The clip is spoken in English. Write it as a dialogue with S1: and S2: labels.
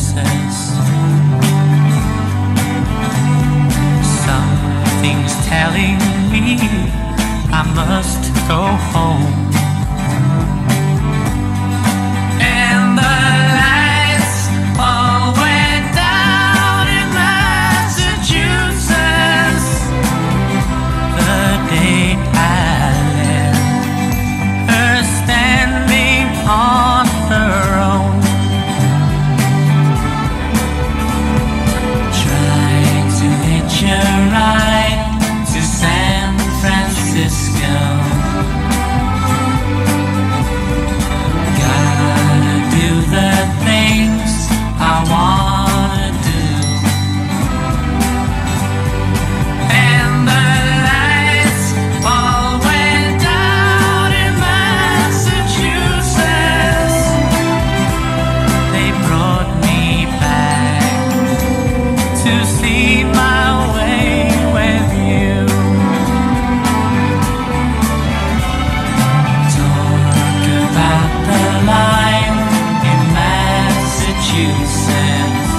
S1: excuses. Something's telling me I must go home. And the lights all went down in Massachusetts the day I left her standing on her own, trying to hitch a ride to San Francisco. Gotta do the things I wanna do. And the lights all went down in Massachusetts. They brought me back to see my way with you. Talk about the life in Massachusetts.